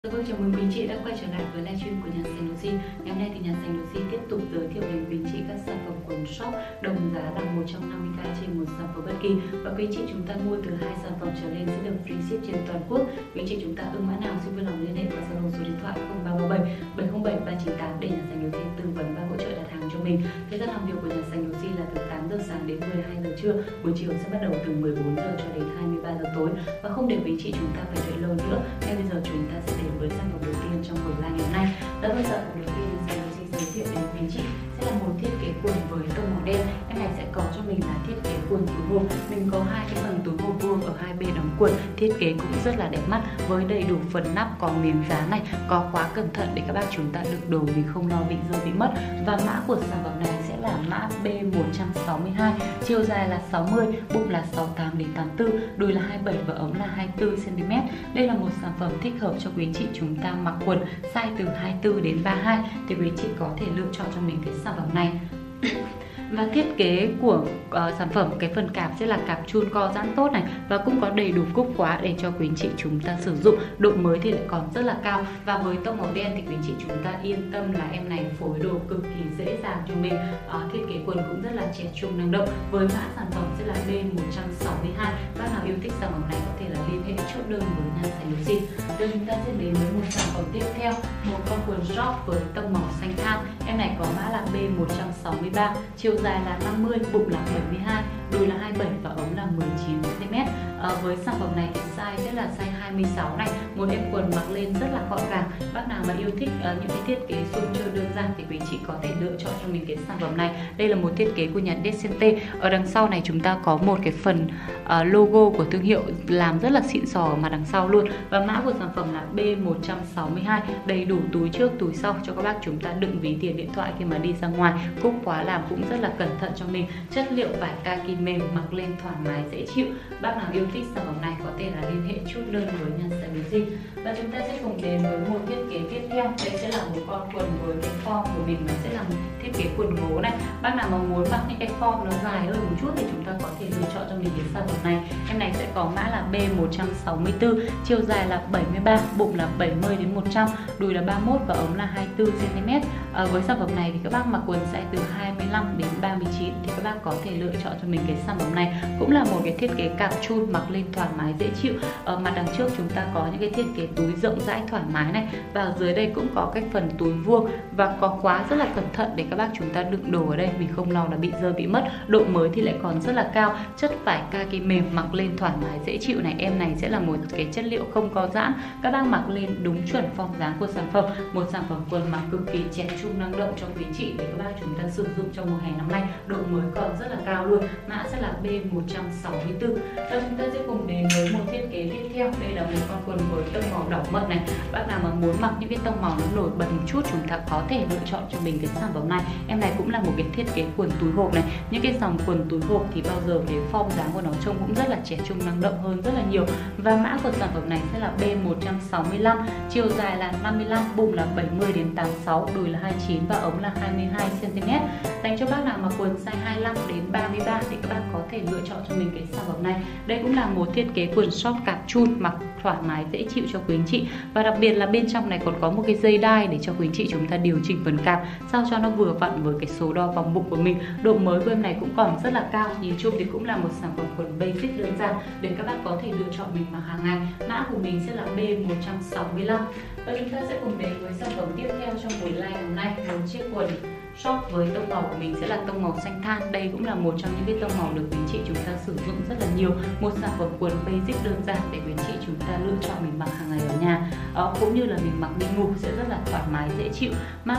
Vâng, chào mừng quý chị đã quay trở lại với livestream của nhà sành Lucy. Ngày hôm nay thì nhà sành Lucy tiếp tục giới thiệu đến quý chị các sản phẩm quần shop đồng giá là 150k trên một sản phẩm bất kỳ. Và quý chị chúng ta mua từ 2 sản phẩm trở lên sẽ được free ship trên toàn quốc. Quý chị chúng ta ưng mã nào xin vui lòng liên hệ qua Zalo số điện thoại 0337 707 398 để nhà sành Lucy tư vấn và hỗ trợ đặt hàng cho mình. Thời gian làm việc của nhà sành Lucy là từ 8 giờ sáng đến 12 giờ trưa, buổi chiều sẽ bắt đầu từ 14 giờ cho đến 23 giờ tối. Và không để quý chị chúng ta phải đợi lâu nữa, ngay bây giờ chúng ta sẽ đến với sản phẩm đầu tiên trong buổi live ngày hôm nay. Đó là sản phẩm đầu tiên sẽ giới thiệu đến quý chị sẽ là một thiết kế quần với tông màu đen. Em này sẽ có cho mình là thiết kế quần túi hộp. Mình có hai cái phần túi hộp vuông ở hai bên đóng quần, thiết kế cũng rất là đẹp mắt với đầy đủ phần nắp, có miếng dán này, có khóa cẩn thận để các bác chúng ta đựng đồ mình không lo bị rơi bị mất. Và mã của sản phẩm này sẽ là mã B162, chiều dài là 60, bụng là 68 đến 84, đùi là 27 và ống là 24 cm. Đây là một sản phẩm thích hợp cho quý chị chúng ta mặc quần size từ 24 đến 32 thì quý chị có thể lựa chọn cho mình cái sản phẩm này. Và thiết kế của sản phẩm, cái phần cạp sẽ là cạp chun co giãn tốt này, và cũng có đầy đủ cúc khóa để cho quý anh chị chúng ta sử dụng. Độ mới thì lại còn rất là cao. Và với tông màu đen thì quý anh chị chúng ta yên tâm là em này phối đồ cực kỳ dễ dàng cho mình. Thiết kế quần cũng rất là trẻ trung năng động. Với mã sản phẩm sẽ là B162. Bác nào yêu thích sản phẩm này có thể là liên hệ chốt đơn với nhà sành Lucy. Rồi chúng ta sẽ đến với một sản phẩm tiếp theo, một con quần short với tông màu xanh than. Em này có mã là B163, chiều dài là 50, bụng là 72, đùi là 27 và ống là 19 cm. Với sản phẩm này thì size sẽ là size 26 này, một em quần mặc lên rất là gọn gàng. Bác nào mà yêu thích những cái thiết kế sum chơi đơn giản thì quý chị có thể lựa chọn cho mình cái sản phẩm này. Đây là một thiết kế của nhà Decente. Ở đằng sau này chúng ta có một cái phần logo của thương hiệu làm rất là xịn sò ở mặt đằng sau luôn. Và mã của sản phẩm là B162, đầy đủ túi trước túi sau cho các bác chúng ta đựng ví tiền điện thoại khi mà đi ra ngoài. Cúc khóa làm cũng rất là cẩn thận cho mình. Chất liệu vải kaki mềm, mặc lên thoải mái dễ chịu. Bác nào yêu thích sản phẩm này có thể là liên hệ chốt đơn với nhà sành Lucy. Và chúng ta sẽ cùng đến với một thiết kế tiếp theo. Đây sẽ là một con quần với cái form của mình, nó sẽ là một thiết kế quần ngố này. Bác nào mà muốn mặc những cái form nó dài hơn một chút thì chúng ta có thể lựa chọn cho mình cái sản phẩm này. Em này sẽ có mã là B164, chiều dài là 73, bụng là 70 đến 100, đùi là 31 và ống là 24 cm. Với sản phẩm này thì các bác mặc quần size từ 25 đến 39 thì các bác có thể lựa chọn cho mình cái sản phẩm này. Cũng là một cái thiết kế cạp chun, mặc lên thoải mái dễ chịu. Ở mặt đằng trước chúng ta có những cái thiết kế túi rộng rãi thoải mái này, và ở dưới đây cũng có cái phần túi vuông và có khóa rất là cẩn thận để các bác chúng ta đựng đồ ở đây mình không lo là bị rơi bị mất. Độ mới thì lại còn rất là cao, chất vải kaki mềm, mặc lên thoải mái dễ chịu này. Em này sẽ là một cái chất liệu không có giãn, các bác mặc lên đúng chuẩn form dáng của sản phẩm. Một sản phẩm quần mặc cực kỳ trẻ trung năng động cho quý chị để các bác chúng ta sử dụng trong mùa hè năm nay. Độ mới còn rất là cao luôn. Mã sẽ là B164. Và chúng ta sẽ cùng đến với một thiết kế tiếp theo. Đây là một con quần với tông màu đỏ mận này. Bác nào mà muốn mặc những cái tông màu nó nổi bật một chút, chúng ta có thể lựa chọn cho mình cái sản phẩm này. Em này cũng là một cái thiết kế quần túi hộp này. Những cái dòng quần túi hộp thì bao giờ cái form dáng của nó trông cũng rất là trẻ trung năng động hơn rất là nhiều. Và mã của sản phẩm này sẽ là B165, chiều dài là 55, bụng là 70 đến 86, đùi là 29 và ống là 22 cm. Dành cho bác nào mà quần size 25 đến 33 thì các bác có thể lựa chọn cho mình cái sản phẩm này. Đây cũng là một thiết kế quần short cạp chun, mặc thoải mái dễ chịu cho quý anh chị. Và đặc biệt là bên trong này còn có một cái dây đai để cho quý anh chị chúng ta điều chỉnh phần cạp sao cho nó vừa vặn với cái số đo vòng bụng của mình. Độ mới của em này cũng còn rất là cao. Nhìn chung thì cũng là một sản phẩm quần basic đơn giản để các bác có thể lựa chọn mình mặc hàng ngày. Mã của mình sẽ là B165. Và chúng ta sẽ cùng đến với sản phẩm tiếp theo trong buổi live hôm nay, một chiếc quần short với tông màu của mình sẽ là tông màu xanh than. Đây cũng là một trong những cái tông màu được quý chị chúng ta sử dụng rất là nhiều. Một sản phẩm quần basic đơn giản để quý chị chúng ta lựa chọn mình mặc hàng ngày ở nhà, cũng như là mình mặc đi ngủ sẽ rất là thoải mái dễ chịu. Mã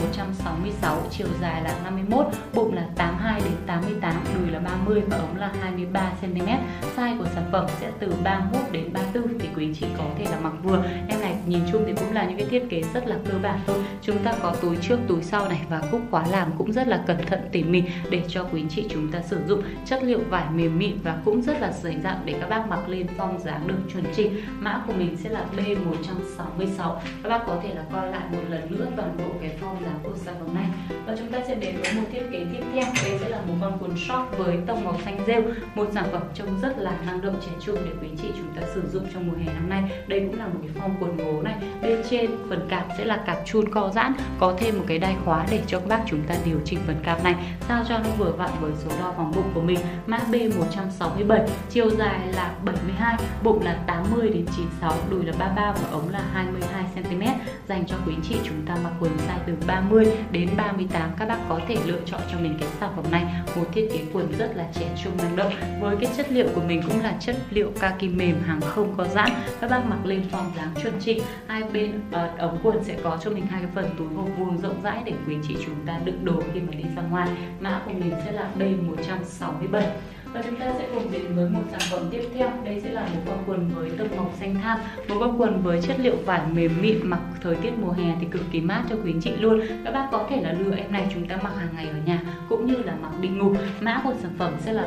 B166, chiều dài là 51, bụng là 82 đến 88, đùi là 30 và ống là 23 cm. Size của sản phẩm sẽ từ 31 đến 34 thì quý chị có thể là mặc vừa. Em này nhìn chung thì cũng là những cái thiết kế rất là cơ bản thôi. Chúng ta có túi trước túi sau này, và cúc khóa làm cũng rất là cẩn thận tỉ mỉ để cho quý anh chị chúng ta sử dụng. Chất liệu vải mềm mịn và cũng rất là dày dặn để các bác mặc lên form dáng được chuẩn chỉnh. Mã của mình sẽ là B166. 166. Các bác có thể là coi lại một lần nữa toàn bộ cái form dáng của sản phẩm này. Và chúng ta sẽ đến với một thiết kế tiếp theo. Đây sẽ là một con quần short với tông màu xanh rêu, một sản phẩm trông rất là năng động trẻ trung để quý chị chúng ta sử dụng trong mùa hè năm nay. Đây cũng là một cái form quần ngố này. Bên trên phần cạp sẽ là cạp chun co giãn, có thêm một cái đai khóa để cho các bác chúng ta điều chỉnh phần cạp này sao cho nó vừa vặn với số đo vòng bụng của mình. Mã B167, chiều dài là 72, bụng là 80 đến 96, đùi là 33 và ống là 22 cm. Dành cho quý chị chúng ta mặc quần size từ 30 đến 38. Các bác có thể lựa chọn cho mình cái sản phẩm này, một thiết kế quần rất là trẻ trung năng động. Với cái chất liệu của mình cũng là chất liệu kaki mềm, hàng không có giãn. Các bác mặc lên form dáng chuẩn chỉnh. Hai bên ống quần sẽ có cho mình hai cái phần túi hộp vuông rộng rãi để quý chị chúng ta đựng đồ khi mà đi ra ngoài. Mã của mình sẽ là B167. Và chúng ta sẽ cùng đến với một sản phẩm tiếp theo. Đây sẽ là một con quần với tông màu xanh than, một con quần với chất liệu vải mềm mịn, mặc thời tiết mùa hè thì cực kỳ mát cho quý anh chị luôn. Các bác có thể là lựa em này chúng ta mặc hàng ngày ở nhà cũng như là mặc đi ngủ. Mã của sản phẩm sẽ là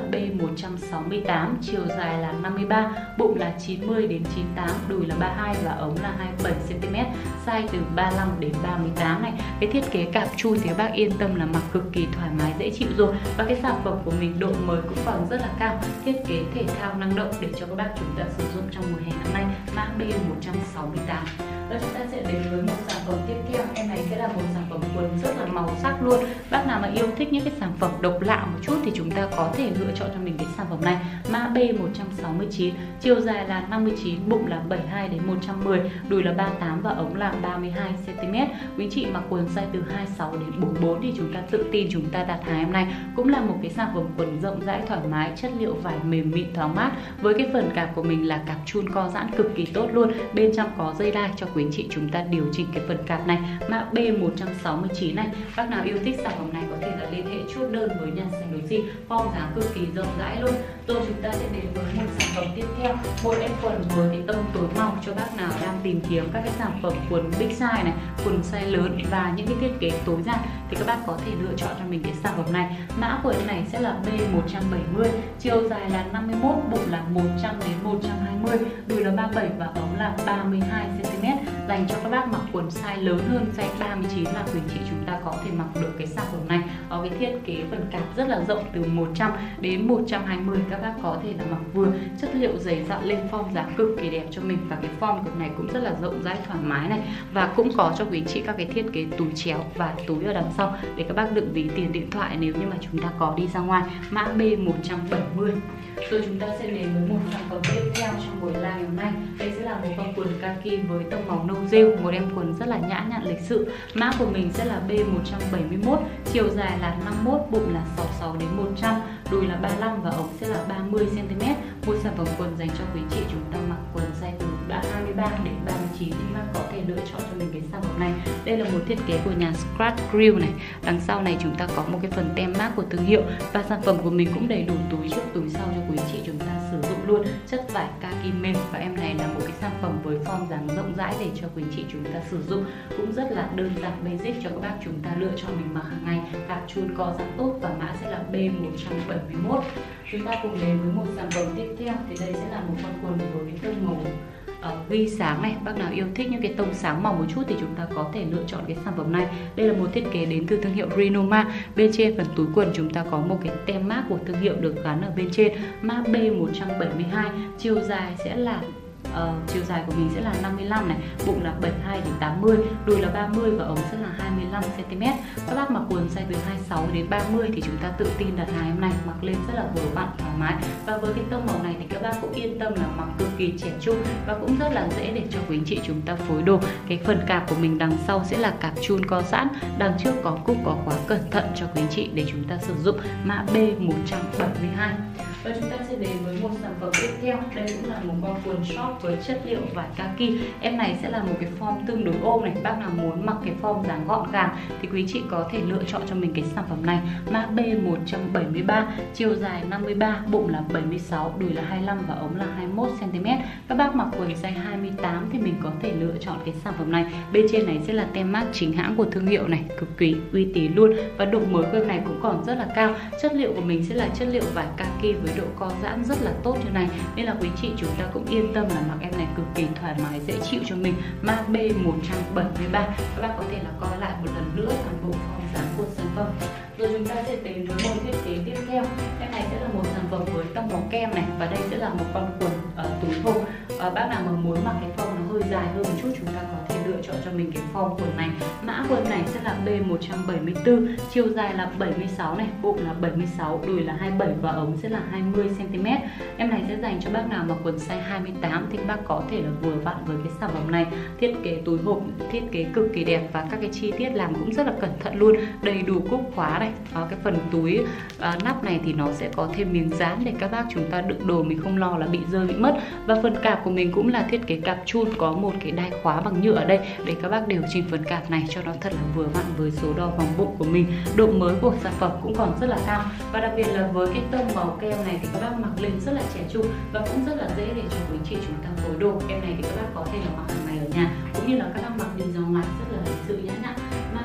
B168, chiều dài là 53, bụng là 90 đến 98, đùi là 32 và ống là 27 cm, size từ 35 đến 38 này. Cái thiết kế cạp chun thì các bác yên tâm là mặc cực kỳ thoải mái dễ chịu rồi. Và cái sản phẩm của mình độ mới cũng còn rất là cao, thiết kế thể thao năng động để cho các bác chúng ta sử dụng trong mùa hè năm nay. Mã B168. Và chúng ta sẽ đến với một sản phẩm tiếp theo. Em này sẽ là một sản phẩm quần rất là màu sắc luôn. Bác nào mà yêu thích những cái sản phẩm độc lạ một chút thì chúng ta có thể lựa chọn cho mình cái sản phẩm này. Mã B169, chiều dài là 59, bụng là 72 đến 110, đùi là 38 và ống là 32 cm. Quý chị mặc quần size từ 26 đến 44 thì chúng ta tự tin chúng ta đặt hàng em này. Cũng là một cái sản phẩm quần rộng rãi thoải mái, chất liệu vải mềm mịn thoáng mát. Với cái phần cạp của mình là cạp chun co giãn cực kỳ tốt luôn. Bên trong có dây đai cho quý chị chúng ta điều chỉnh cái phần cạp này. Mã B169 này. Bác nào yêu thích sản phẩm này có thể là liên hệ chốt đơn với nhà Sành Đồ Jean, form dáng cực kỳ rộng rãi luôn. Rồi chúng ta sẽ đến với một sản phẩm tiếp theo, một em quần với cái tông tối màu cho bác nào đang tìm kiếm các cái sản phẩm quần big size này, quần size lớn và những cái thiết kế tối giản thì các bác có thể lựa chọn cho mình cái sản phẩm này. Mã của em này sẽ là B170, chiều dài là 51, bụng là 100 đến 120, đùi là 37 và ống là 32 cm. Dành cho các bác mặc quần size lớn hơn, size 39 là quý chị chúng ta có thể mặc được cái sản phẩm này. Có cái thiết kế phần cạp rất là rộng từ 100 đến 120, các bác có thể là mặc vừa, chất liệu dày dặn lên form dáng cực kỳ đẹp cho mình. Và cái form của này cũng rất là rộng rãi thoải mái này, và cũng có cho quý chị các cái thiết kế túi chéo và túi ở đằng sau để các bác đựng ví tiền điện thoại nếu như mà chúng ta có đi ra ngoài. Mã B170. Rồi chúng ta sẽ đến với một sản phẩm tiếp theo trong buổi live ngày hôm nay. Đây sẽ là một con quần kaki với tông màu nâu rêu, một em quần rất là nhã nhặn lịch sự. Mã của mình sẽ là B171, chiều dài là 51, bụng là 66 đến 100, đùi là 35 và ống sẽ là 30 cm. Một sản phẩm quần dành cho quý chị chúng ta mặc quần size từ 23 đến 39 thì bác có thể lựa chọn cho mình cái sản phẩm này. Đây là một thiết kế của nhà Scratch Grill này. Đằng sau này chúng ta có một cái phần tem mác của thương hiệu, và sản phẩm của mình cũng đầy đủ túi trước túi sau cho quý chị chúng ta sử dụng luôn. Chất vải kaki mềm, và em này là một cái sản phẩm với form dáng rộng rãi để cho quý chị chúng ta sử dụng, cũng rất là đơn giản basic cho các bác chúng ta lựa chọn mình mặc hàng ngày. Cạp chun co giãn tốt và mã sẽ là B171. Chúng ta cùng đến với một sản phẩm tiếp theo. Thì đây sẽ là một con quần với cái tông màu ghi sáng này. Bác nào yêu thích những cái tông sáng màu một chút thì chúng ta có thể lựa chọn cái sản phẩm này. Đây là một thiết kế đến từ thương hiệu Rinoma. Bên trên phần túi quần chúng ta có một cái tem mác của thương hiệu được gắn ở bên trên. Mã B172, chiều dài sẽ là chiều dài của mình sẽ là 55 này, bụng là 72 đến 80, đùi là 30 và ống sẽ là 25 cm. Các bác mặc quần size từ 26 đến 30 thì chúng ta tự tin đặt hàng em này, mặc lên rất là vừa vặn thoải mái. Và với cái tông màu này thì các bác cũng yên tâm là mặc cực kỳ trẻ trung và cũng rất là dễ để cho quý anh chị chúng ta phối đồ. Cái phần cạp của mình đằng sau sẽ là cạp chun co giãn, đằng trước có cúc có khóa cẩn thận cho quý anh chị để chúng ta sử dụng. Mã B172. Và chúng ta sẽ đến với một sản phẩm tiếp theo. Đây cũng là một con quần short với chất liệu vải kaki. Em này sẽ là một cái form tương đối ôm này. Bác nào muốn mặc cái form dáng gọn gàng thì quý chị có thể lựa chọn cho mình cái sản phẩm này. Mã B173, chiều dài 53, bụng là 76, đùi là 25 và ống là 21 cm. Các bác mặc quần size 28 thì mình có thể lựa chọn cái sản phẩm này. Bên trên này sẽ là tem mác chính hãng của thương hiệu này, cực kỳ uy tín luôn, và độ mới của em này cũng còn rất là cao. Chất liệu của mình sẽ là chất liệu vải kaki với độ co giãn rất là tốt như này, nên là quý chị chúng ta cũng yên tâm là mặc em này cực kỳ thoải mái dễ chịu cho mình. Mã B173. Các bạn có thể là coi lại một lần nữa toàn bộ form dáng của sản phẩm. Rồi chúng ta sẽ đến với một thiết kế tiếp theo. Em này sẽ là một sản phẩm với tông màu kem này, và đây sẽ là một con quần túi hộp. Bác nào mà muốn mặc cái form nó hơi dài hơn một chút, chúng ta có thể lựa chọn cho mình cái form quần này. Mã quần này sẽ là B174, chiều dài là 76 này, bụng là 76, đùi là 27 và ống sẽ là 20 cm. Em này sẽ dành cho bác nào mặc quần size 28 thì bác có thể là vừa vặn với cái sản phẩm này. Thiết kế túi hộp thiết kế cực kỳ đẹp và các cái chi tiết làm cũng rất là cẩn thận luôn, đầy đủ cúc khóa này. Cái phần túi nắp này thì nó sẽ có thêm miếng dán để các bác chúng ta đựng đồ mình không lo là bị rơi bị mất. Và phần cạp của mình cũng là thiết kế cạp chun, có một cái đai khóa bằng nhựa ở đây để các bác điều chỉnh phần cạp này cho nó thật là vừa vặn với số đo vòng bụng của mình. Độ mới của sản phẩm cũng còn rất là cao, và đặc biệt là với cái tông màu kem này thì các bác mặc lên rất là trẻ trung và cũng rất là dễ để cho quý chị chúng ta phối đồ. Em này thì các bác có thể là mặc hàng ngày ở nhà, cũng như là các bác mặc đi ra ngoài rất là lịch sự nhã nhặn. Mã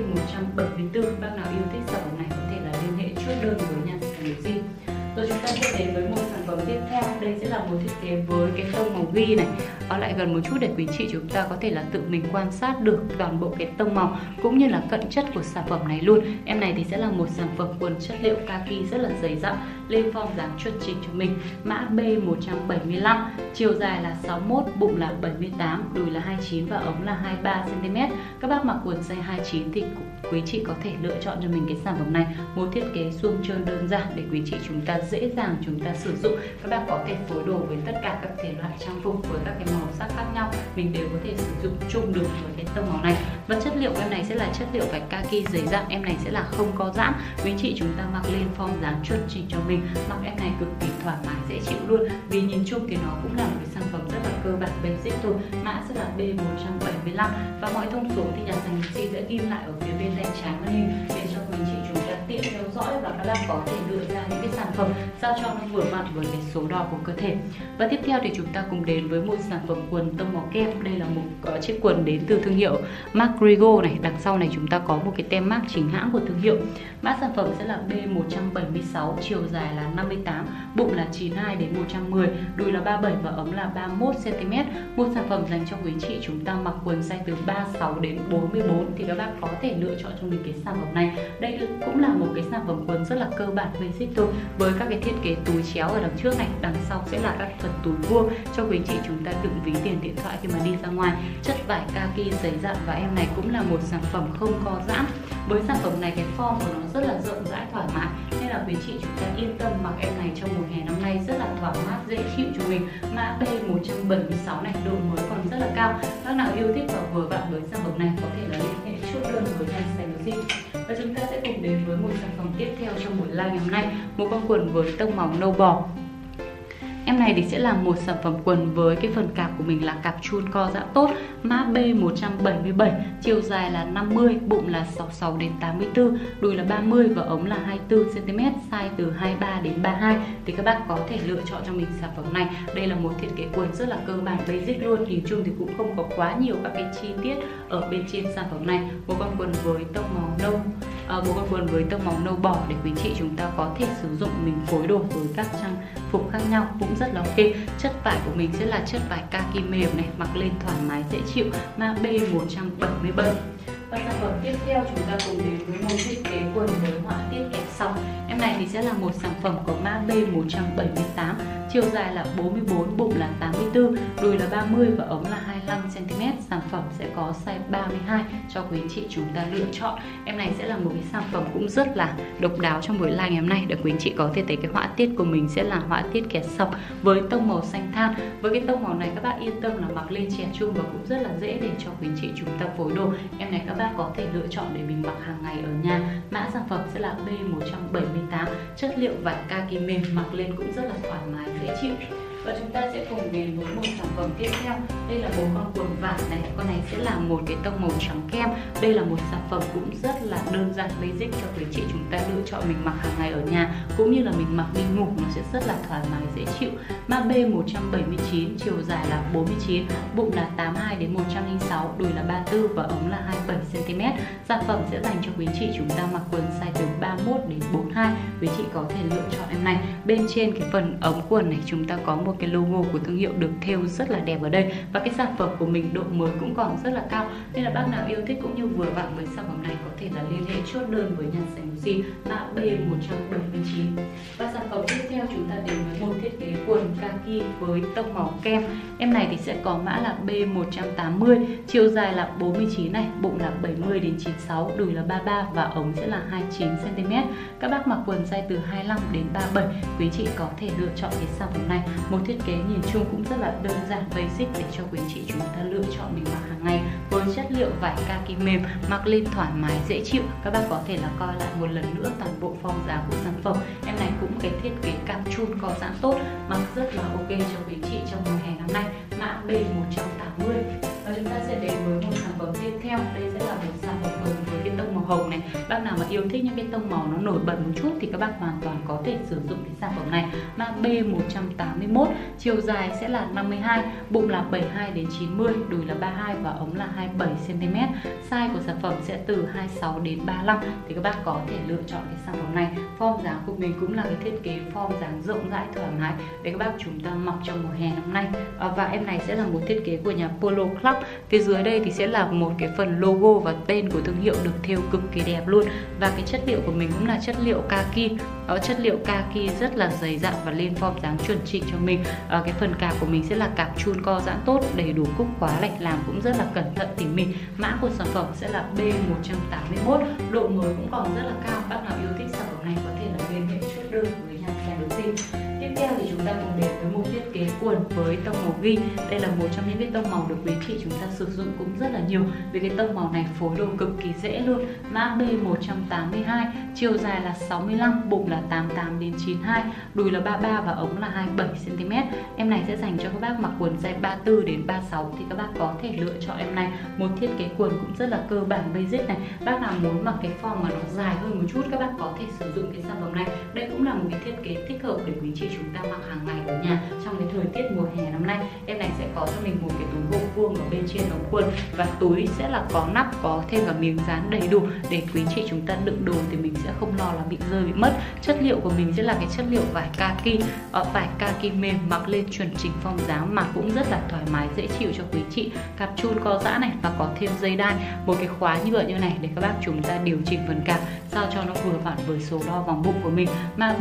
B174, bác nào yêu thích sản phẩm này có thể là liên hệ chốt đơn với nhà sản phẩm. Rồi chúng ta sẽ đến với một sản phẩm tiếp theo. Đây sẽ là một thiết kế với cái tông màu ghi này. Lại gần một chút để quý chị chúng ta có thể là tự mình quan sát được toàn bộ cái tông màu cũng như là cận chất của sản phẩm này luôn. Em này thì sẽ là một sản phẩm quần chất liệu kaki rất là dày dặn, lên form dáng chuẩn chỉnh cho mình. Mã B175, chiều dài là 61, bụng là 78, đùi là 29 và ống là 23 cm. Các bác mặc quần size 29 thì quý chị có thể lựa chọn cho mình cái sản phẩm này, một thiết kế suông trơn đơn giản để quý chị chúng ta dễ dàng chúng ta sử dụng. Các bác có thể phối đồ với tất cả các thể loại trang phục với các cái màu sắc khác nhau, mình đều có thể sử dụng chung được với cái tông màu này. Và chất liệu em này sẽ là chất liệu vải kaki dày dặn, em này sẽ là không có giãn. Quý chị chúng ta mặc lên form dáng chuẩn chỉnh cho mình, mặc em này cực kỳ thoải mái dễ chịu luôn, vì nhìn chung thì nó cũng là một cái sản phẩm rất là cơ bản basic thôi. Mã sẽ là B175 và mọi thông số thì nhà sản xuất sẽ ghi lại ở phía bên tay trái màn hình để cho quý chị chúng ta tiện theo dõi và các bác có thể lựa ra những cái sản phẩm sao cho nó vừa vặn với cái số đo của cơ thể. Và tiếp theo thì chúng ta cùng đến với một sản phẩm quần tông màu kem. Đây là một chiếc quần đến từ thương hiệu McGregor này. Đằng sau này chúng ta có một cái tem mác chính hãng của thương hiệu. Mã sản phẩm sẽ là B176, chiều dài là 58, bụng là 92 đến 110, đùi là 37 và ống là 31 cm. Một sản phẩm dành cho quý chị chúng ta mặc quần size từ 36 đến 44 thì các bác có thể lựa chọn cho mình cái sản phẩm này. Đây cũng là một cái sản phẩm quần rất là cơ bản basic thôi, với các cái thiết kế túi chéo ở đằng trước này, đằng sau sẽ là các phần túi vuông cho quý chị chúng ta đựng ví tiền điện thoại khi mà đi ra ngoài. Chất vải kaki dày dặn và em này cũng là một sản phẩm không co giãn. Với sản phẩm này cái form của nó rất là rộng rãi thoải mái, nên là quý chị chúng ta yên tâm mặc em này trong mùa hè năm nay rất là thoải mái dễ chịu cho mình. Mã B176 này, độ mới còn rất là cao. Các nào yêu thích và vừa vặn với sản phẩm này có thể là liên hệ chốt đơn với nhà sản xuất. Và chúng ta sẽ cùng đến với một sản phẩm tiếp theo trong buổi live ngày hôm nay, một con quần với tông màu nâu bò. Em này thì sẽ là một sản phẩm quần với cái phần cạp của mình là cạp chun co giãn tốt. Mã B177, chiều dài là 50, bụng là 66 đến 84, đùi là 30 và ống là 24 cm, size từ 23 đến 32 thì các bác có thể lựa chọn cho mình sản phẩm này. Đây là một thiết kế quần rất là cơ bản basic luôn, nhìn chung thì cũng không có quá nhiều các cái chi tiết ở bên trên sản phẩm này. Một con quần với tông màu nâu, một con quần với tông màu nâu bò để quý chị chúng ta có thể sử dụng mình phối đồ với các trang phục khác nhau cũng rất là ok. Chất vải của mình sẽ là chất vải kaki mềm này, mặc lên thoải mái dễ chịu. Mã B177. Và sản phẩm tiếp theo chúng ta cùng đến với một thiết kế quần với họa tiết kẹp sọc. Em này thì sẽ là một sản phẩm có mã B178, chiều dài là 44, bụng là 84, đùi là 30 và ống là 25 cm. Sản phẩm sẽ có size 32 cho quý chị chúng ta lựa chọn. Em này sẽ là một cái sản phẩm cũng rất là độc đáo trong buổi live ngày hôm nay, để quý chị có thể thấy cái họa tiết của mình sẽ là họa tiết kẹp sọc với tông màu xanh than. Với cái tông màu này các bác yên tâm là mặc lên trẻ trung và cũng rất là dễ để cho quý chị chúng ta phối đồ. Em này các bác có thể lựa chọn để mình mặc hàng ngày ở nhà. Mã sản phẩm sẽ là B178, chất liệu vải kaki mềm, mặc lên cũng rất là thoải mái dễ chịu. Và chúng ta sẽ cùng đến với một sản phẩm tiếp theo. Đây là một con quần vải này, con này sẽ là một cái tông màu trắng kem. Đây là một sản phẩm cũng rất là đơn giản basic cho quý chị chúng ta lựa chọn mình mặc hàng ngày ở nhà, cũng như là mình mặc đi ngủ nó sẽ rất là thoải mái dễ chịu. Mã B179, chiều dài là 49, bụng là 82 đến 106, đùi là 34 và ống là 27 cm. Sản phẩm sẽ dành cho quý chị chúng ta mặc quần size từ 31 đến 42. Quý chị có thể lựa chọn em này. Bên trên cái phần ống quần này chúng ta có một cái logo của thương hiệu được thêu rất là đẹp ở đây, và cái sản phẩm của mình độ mới cũng còn rất là cao, nên là bác nào yêu thích cũng như vừa vặn với sản phẩm này có thể là liên hệ chốt đơn với nhà sành Lucy mã B179. Và sản phẩm tiếp theo chúng ta đến với một thiết kế quần kaki với tông màu kem. Em này thì sẽ có mã là B180, chiều dài là 49 này, bụng là 70 đến 96, đùi là 33 và ống sẽ là 29 cm. Các bác mặc quần size từ 25 đến 37, quý chị có thể lựa chọn cái sản phẩm này. Một thiết kế nhìn chung cũng rất là đơn giản basic để cho quý chị chúng ta lựa chọn mình mặc hàng ngày, với chất liệu vải kaki mềm, mặc lên thoải mái dễ chịu. Các bác có thể là coi lại một lần nữa toàn bộ form dáng của sản phẩm. Em này cũng cái thiết kế cam chun co giãn tốt, mặc rất là ok cho quý chị trong mùa hè năm nay. Mã B180. Và chúng ta sẽ đến với một sản phẩm tiếp theo. Đây sẽ là một sản phẩm quần với cái tông màu hồng này. Bác nào mà yêu thích những cái tông màu nó nổi bật một chút thì các bác hoàn toàn có thể sử dụng cái sản phẩm này. Mã B181, chiều dài sẽ là 52, bụng là 72 đến 90, đùi là 32 và ống là 27 cm. Size của sản phẩm sẽ từ 26 đến 35 thì các bác có thể lựa chọn cái sản phẩm này. Form dáng của mình cũng là cái thiết kế form dáng rộng rãi thoải mái để các bác chúng ta mặc trong mùa hè năm nay. Và em này sẽ là một thiết kế của nhà Polo Club. Phía dưới đây thì sẽ là một cái phần logo và tên của thương hiệu được thêu cực kỳ đẹp luôn. Và cái chất liệu của mình cũng là chất liệu kaki. Chất liệu kaki rất là dày dặn và lên form dáng chuẩn chỉnh cho mình. Cái phần cạp của mình sẽ là cạp chun co giãn tốt, đầy đủ cúc khóa này, làm cũng rất là cẩn thận tỉ mỉ. Mã của sản phẩm sẽ là B181, độ mới cũng còn rất là cao. Bác nào yêu thích sản phẩm này có thể là liên hệ chốt đơn với nhà sành Lucy. Tiếp theo thì chúng ta cùng đến với một thiết kế quần với tông màu ghi. Đây là một trong những cái tông màu được quý chị chúng ta sử dụng cũng rất là nhiều, vì cái tông màu này phối đồ cực kỳ dễ luôn. Mã B182, chiều dài là 65, bụng là 88 đến 92, đùi là 33 và ống là 27 cm. Em này sẽ dành cho các bác mặc quần size 34 đến 36 thì các bác có thể lựa chọn em này. Một thiết kế quần cũng rất là cơ bản basic này. Bác nào muốn mặc cái form mà nó dài hơn một chút các bác có thể sử dụng cái sản phẩm này. Đây cũng là một cái thiết kế thích hợp để quý chị chúng ta mặc hàng ngày ở nhà trong cái thời tiết mùa hè năm nay. Em này sẽ có cho mình một cái túi hộp vuông ở bên trên ống quần, và túi sẽ là có nắp, có thêm cả miếng dán đầy đủ để quý chị chúng ta đựng đồ thì mình sẽ không lo là bị rơi bị mất. Chất liệu của mình sẽ là cái chất liệu vải kaki, vải kaki mềm, mặc lên chuẩn chỉnh form dáng, mặc cũng rất là thoải mái dễ chịu cho quý chị. Cạp chun co giãn này và có thêm dây đai, một cái khóa nhựa như này để các bác chúng ta điều chỉnh phần cạp sao cho nó vừa vặn với số đo vòng bụng của mình. Mã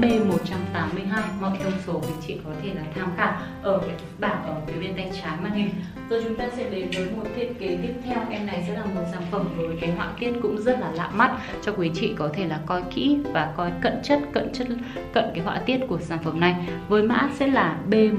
B182, mọi thông số quý chị có thể là tham khảo ở cái bảng ở phía bên tay trái màn hình. Rồi chúng ta sẽ đến với một thiết kế tiếp theo. Em này sẽ là một sản phẩm với cái họa tiết cũng rất là lạ mắt cho quý chị có thể là coi kỹ và coi cận cái họa tiết của sản phẩm này. Với mã sẽ là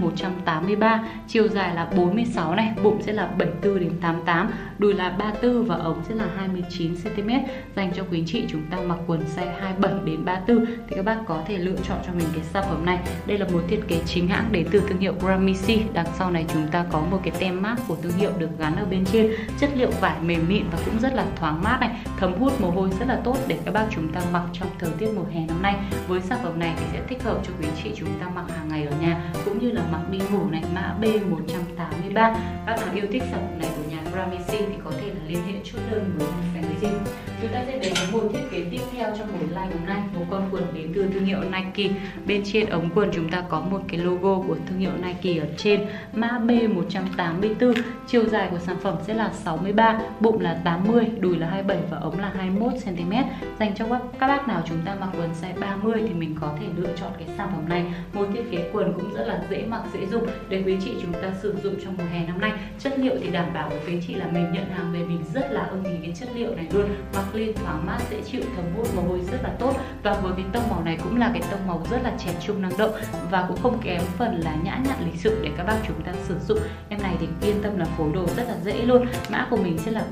B183, chiều dài là 46 này, bụng sẽ là 74 đến 88, đùi là 34 và ống sẽ là 29 cm. Dành cho quý chị chúng ta mặc quần size 27 đến 34 thì các bác có thể lựa chọn cho mình cái sản phẩm này. Đây là một thiết kế chính hãng đến từ thương hiệu Grammy. Đằng sau này chúng ta có một cái tem mác của thương hiệu được gắn ở bên trên. Chất liệu vải mềm mịn và cũng rất là thoáng mát này, thấm hút mồ hôi rất là tốt để các bác chúng ta mặc trong thời tiết mùa hè năm nay. Với sản phẩm này thì sẽ thích hợp cho quý chị chúng ta mặc hàng ngày ở nhà cũng như là mặc đi ngủ này. Mã B183. Bác nào yêu thích sản phẩm này của nhà Grammy thì có thể là liên hệ chốt đơn với nhà sành Lucy. Chúng ta sẽ đến với một thiết kế tiếp theo trong buổi live hôm nay, một con quần đến từ thương hiệu Nike. Bên trên ống quần chúng ta có một cái logo của thương hiệu Nike ở trên. Mã B184, chiều dài của sản phẩm sẽ là 63, bụng là 80, đùi là 27 và ống là 21 cm. Dành cho các bác nào chúng ta mặc quần size 30 thì mình có thể lựa chọn cái sản phẩm này. Một thiết kế quần cũng rất là dễ mặc dễ dùng để quý chị chúng ta sử dụng trong mùa hè năm nay. Chất liệu thì đảm bảo với quý chị là mình nhận hàng về mình rất là ưng ý cái chất liệu này luôn, mặc lên thoáng mát dễ chịu, thấm hút mồ hôi rất là tốt. Và với cái tông màu này cũng là cái tông màu rất là trẻ trung năng động và cũng không kém phần là nhã nhặn lịch sự để các bác chúng ta sử dụng. Em này thì yên tâm là phối đồ rất là dễ luôn. Mã của mình sẽ là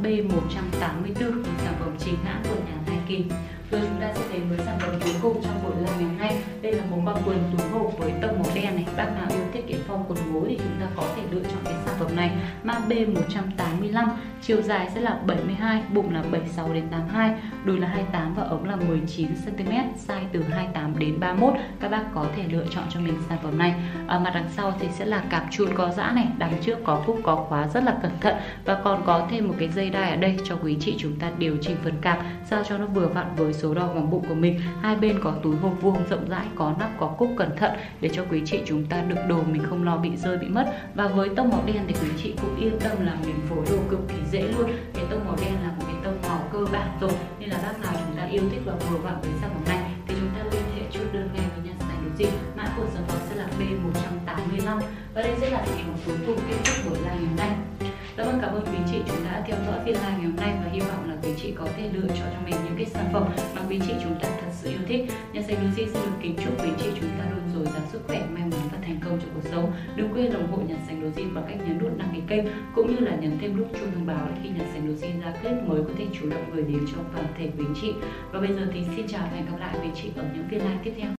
B184, một sản phẩm chính hãng của nhà Nike. Rồi chúng ta sẽ đến với sản phẩm cuối cùng trong buổi live ngày hôm nay. Đây là một con quần túi hộp với tông màu đen này. Bác nào yêu thích cái form quần gối thì chúng ta có thể lựa chọn cái sản phẩm này. Mã B185, chiều dài sẽ là 72, bụng là 76 đến 82, đùi là 28 và ống là 19 cm, size từ 28 đến 31. Các bác có thể lựa chọn cho mình sản phẩm này. Mặt đằng sau thì sẽ là cạp chuồn có giã này, đằng trước có cúc có khóa rất là cẩn thận và còn có thêm một cái dây đai ở đây cho quý chị chúng ta điều chỉnh phần cạp sao cho nó vừa vặn với số đo vòng bụng của mình. Hai bên có túi hộp vuông rộng rãi, có nắp có cúc cẩn thận để cho quý chị chúng ta đựng đồ mình không lo bị rơi bị mất. Và với tông màu đen thì quý chị cũng yên tâm là mình phối đồ cực kỳ dễ luôn. Cái tông màu đen là một cái tông màu cơ bản rồi, nên là bác nào chúng ta yêu thích và vừa vặn với sản phẩm này thì chúng ta liên hệ chốt đơn ngay với nhà sản Lucy. Mã của sản phẩm sẽ là B185 và đây sẽ là sản phẩm cuối cùng kết thúc buổi live ngày hôm nay. Vâng, cảm ơn quý chị chúng đã theo dõi phiên live ngày hôm nay và hy vọng là quý chị có thể lựa chọn cho mình những cái sản phẩm mà quý chị chúng ta thật sự yêu thích. Nhà sản Lucy xin được kính chúc quý chị chúng ta luôn dồi dào sức khỏe, may mắn và thành công trong cuộc sống. Đừng quên ủng hộ nhà sản Lucy bằng cách nhấn nút đăng ký kênh cũng như là nhấn thêm nút chuông thông báo để khi nhà sản Lucy ra clip mới có thể chủ động gửi đến cho toàn thể quý chị. Và bây giờ thì xin chào và hẹn gặp lại quý chị ở những phiên live tiếp theo.